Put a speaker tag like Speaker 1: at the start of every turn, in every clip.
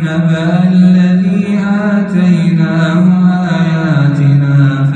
Speaker 1: النبأ الذي آتيناه آياتنا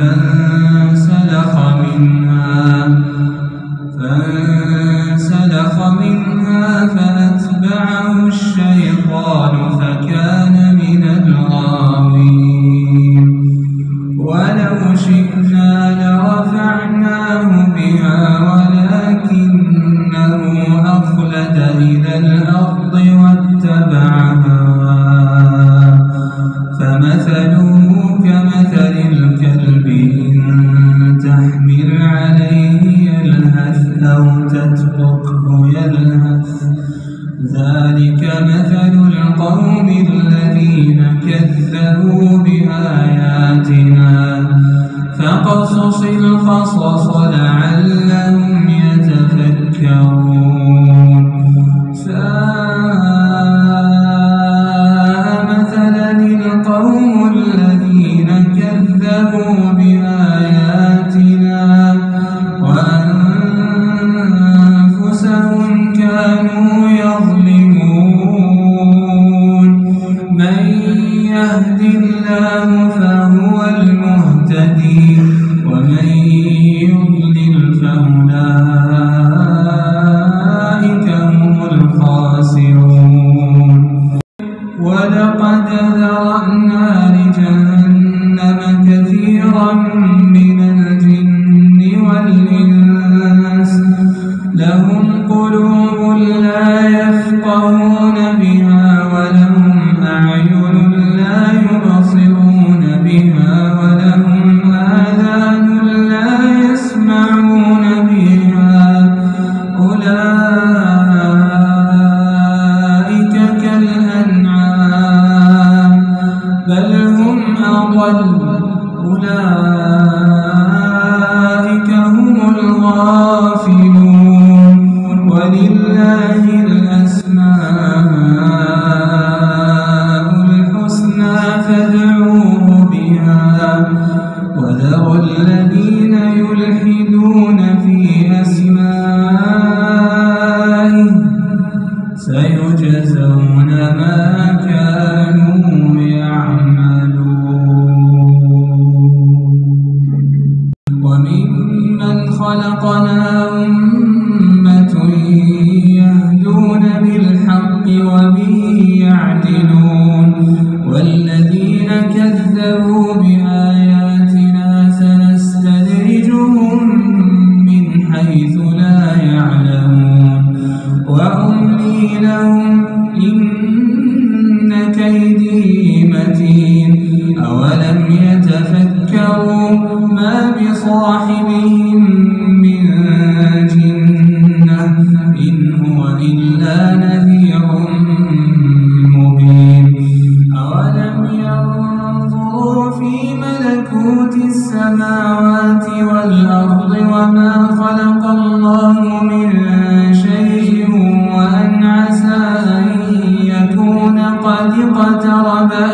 Speaker 1: فانسلخ منها فأتبعه الشيطان فكان من الغاوين. ولو شئنا لرفعناه بها ولكنه أخلد إلى الأرض واتبع هواه فمثله كمثل الكلب إن تحمل عليه يلهث أو تتركه يلهث ذلك مثل القوم الذين كذبوا بآياتنا فاقصص القصص لعلهم يتفكرون. ساء مثلا القوم الذين كذبوا بآياتنا وأنفسهم كانوا يظلمون. من يهد الله فهو المهتدي ومن يضلل فأولئك هم الخاسرون. ولقد ذرأنا لجهنم كثيرا من الجن والإنس لهم قلوب لا يفقهون بها ولهم أعين لا يبصرون بها ولهم آذان لا يسمعون بها أولئك كالأنعام بل هم أضل أولئك هم الغافلون. ولله الأسماء الحسنى فادعوه بها وذروا الذين يلحدون في أسمائه سيجزون ما كانوا يعملون. وممن خلقنا أمة يهدون بالحق وبه يعدلون. والذين كذبوا بآياتنا سنستدرجهم من حيث لا يعلمون وأملي لهم إن كيدي متين. أولم يتفكروا ما بصاحبهم من جنة إن هو إلا نذير مبين. أولم ينظروا في ملكوت السماوات والأرض وما خلق الله من شيء وأن عسى أن يكون قد اقترب